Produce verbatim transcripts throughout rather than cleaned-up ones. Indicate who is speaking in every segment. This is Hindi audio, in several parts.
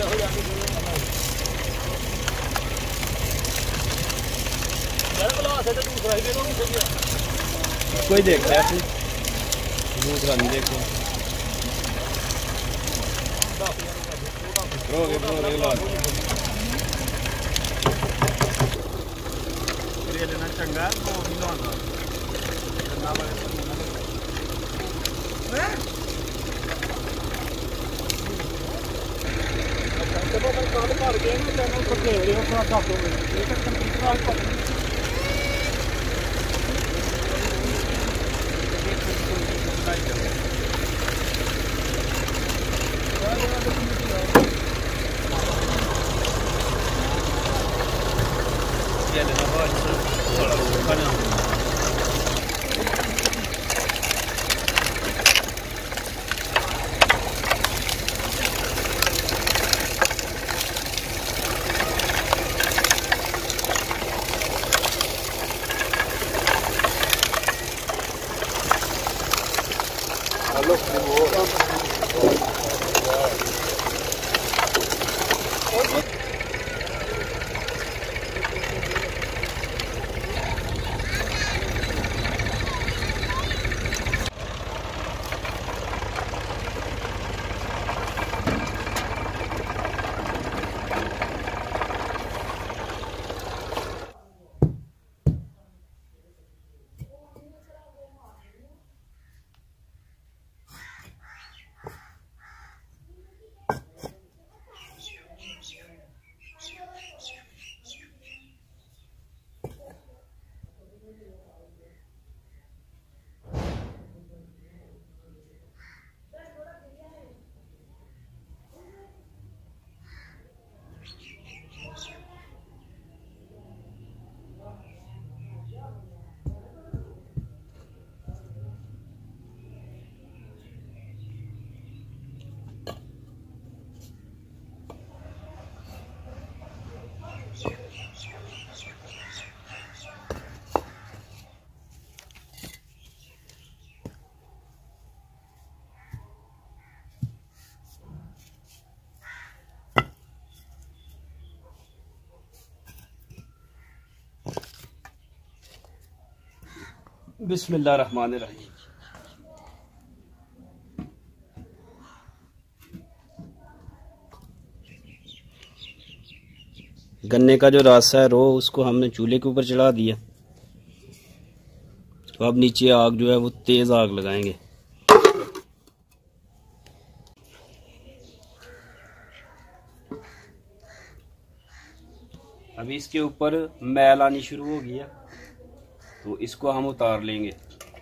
Speaker 1: कोई देख रहा है दूसरा नहीं देखो रोगे रोगे ये लेना चंगा वो भी लाना करना वाले हैं जब अपन काम कर गए ना चैनल पर दे रहे हो थोड़ा सा तो ये तो कंप्यूटर पर ये लेना बहुत थोड़ा खाना बिस्मिल्लाहिर्रहमानिर्रहीम। गन्ने का जो रास्ता है रो उसको हमने चूल्हे के ऊपर चढ़ा दिया। तो अब नीचे आग जो है वो तेज आग लगाएंगे। अभी इसके ऊपर मैल आनी शुरू हो गई है तो इसको हम उतार लेंगे।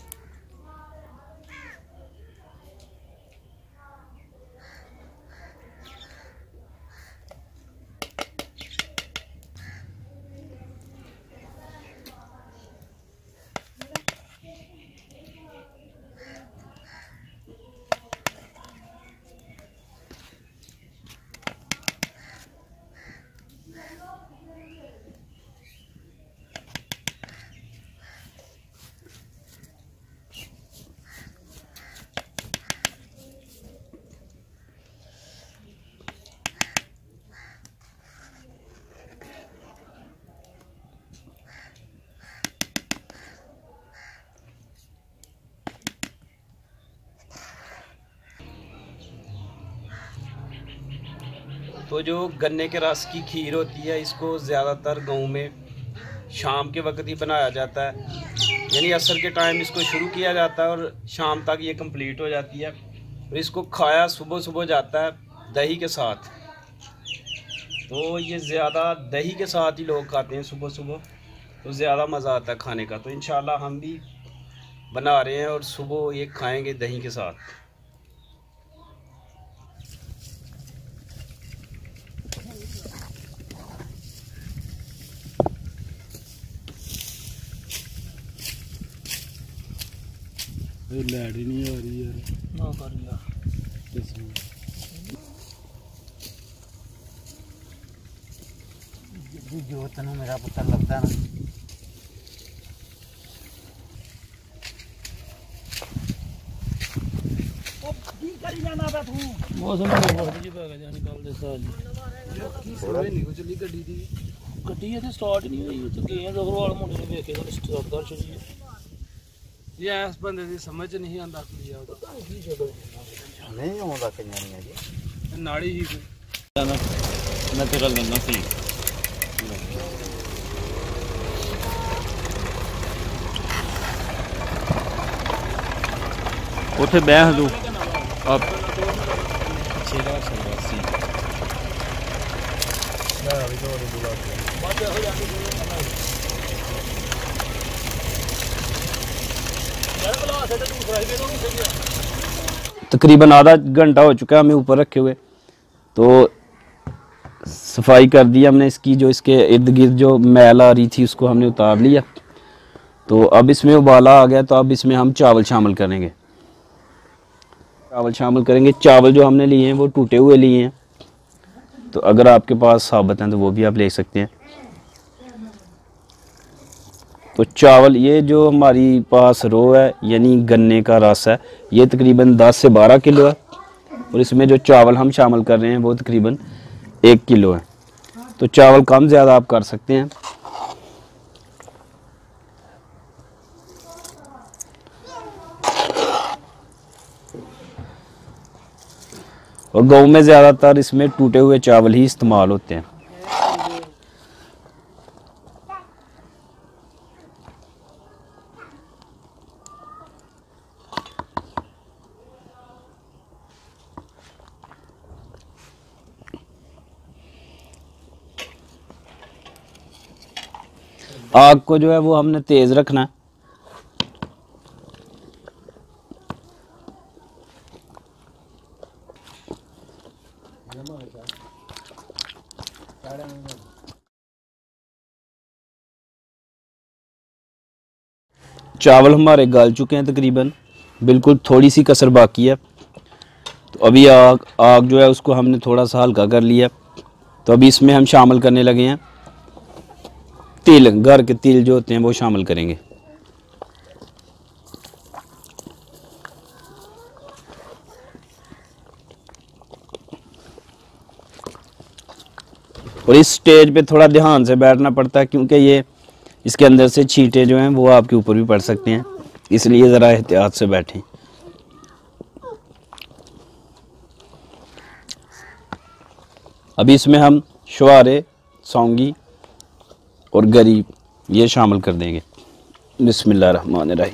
Speaker 1: तो जो गन्ने के रस की खीर होती है इसको ज़्यादातर गाँव में शाम के वक्त ही बनाया जाता है, यानी असर के टाइम इसको शुरू किया जाता है और शाम तक ये कंप्लीट हो जाती है। और इसको खाया सुबह सुबह जाता है दही के साथ। तो ये ज़्यादा दही के साथ ही लोग खाते हैं सुबह सुबह, तो ज़्यादा मज़ा आता है खाने का। तो इंशाल्लाह हम भी बना रहे हैं और सुबह ये खाएँगे दही के साथ।
Speaker 2: लाइट ही नहीं आ रही यार, ना कर यार जो तेन मेरा पुत्र लगता ना की करी जाना मौसम बहुत जी पै गया निकल दे साल थोड़ा नहीं को चली गड्डी दी गड्डी है ते स्टार्ट नहीं हुई तो गए दगरवाल मुंडे ने वेखे तो स्टार्ट कर छड़ी ये इस बंदे दी समझ नहीं आंदा की आ नहीं आंदा कईयां नहीं जी नाड़ी ही नेचुरल गन्ना सी उथे बह दू अब तकरीबन आधा घंटा हो चुका है हमें ऊपर रखे हुए। तो सफाई कर दी हमने इसकी, जो इसके इर्द गिर्द जो मैल आ रही थी उसको हमने उतार लिया। तो अब इसमें उबाला आ गया, तो अब इसमें हम चावल शामिल करेंगे चावल शामिल करेंगे चावल जो हमने लिए हैं वो टूटे हुए लिए हैं, तो अगर आपके पास साबुत हैं तो वो भी आप ले सकते हैं। तो चावल ये जो हमारी पास रो है यानी गन्ने का रस है, ये तकरीबन दस से बारह किलो है, और इसमें जो चावल हम शामिल कर रहे हैं वो तकरीबन एक किलो है। तो चावल कम ज़्यादा आप कर सकते हैं। और गाँव में ज़्यादातर इसमें टूटे हुए चावल ही इस्तेमाल होते हैं। आग को जो है वो हमने तेज़ रखना है। चावल हमारे गल चुके हैं तकरीबन, बिल्कुल थोड़ी सी कसर बाकी है। तो अभी आग आग जो है उसको हमने थोड़ा सा हल्का कर लिया। तो अभी इसमें हम शामिल करने लगे हैं तिल, घर के तिल जो होते हैं वो शामिल करेंगे। और इस स्टेज पे थोड़ा ध्यान से बैठना पड़ता है, क्योंकि ये इसके अंदर से छींटे जो हैं वो आपके ऊपर भी पड़ सकते हैं, इसलिए ज़रा एहतियात से बैठें। अभी इसमें हम शुआरे, सौंगी और गरीब ये शामिल कर देंगे। बिस्मिल्लाह रहमान रहीम।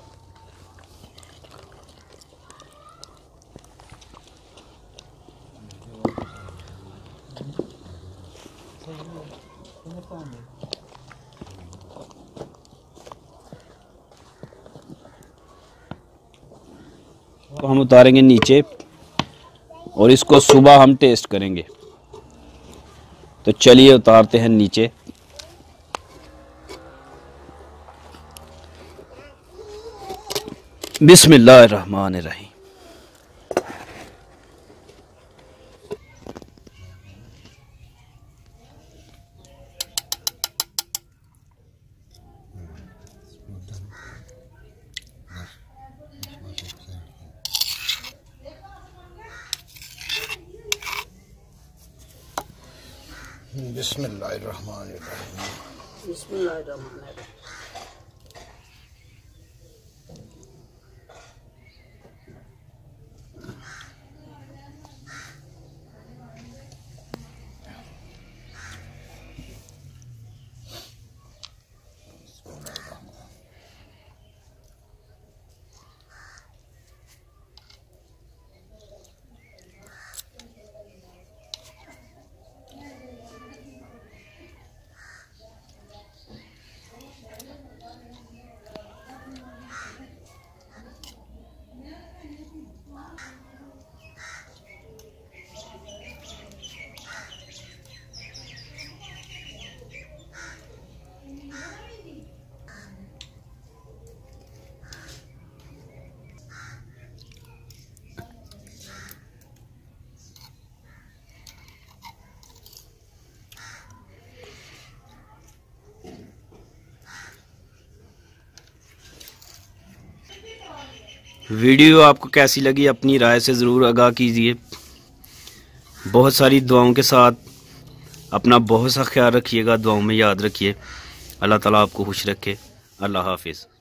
Speaker 2: तो हम उतारेंगे नीचे और इसको सुबह हम टेस्ट करेंगे। तो चलिए उतारते हैं नीचे। बिस्मिल्लाहिर्रहमानिर्रहीम।
Speaker 3: बिस्मिल्लाहिर्रहमानिर्रहीम। बिस्मिल्लाहिर्रहमानिर्रहीम।
Speaker 2: वीडियो आपको कैसी लगी अपनी राय से ज़रूर आगाह कीजिए। बहुत सारी दुआओं के साथ अपना बहुत सा ख्याल रखिएगा, दुआओं में याद रखिए। अल्लाह ताला आपको खुश रखे। अल्लाह हाफिज़।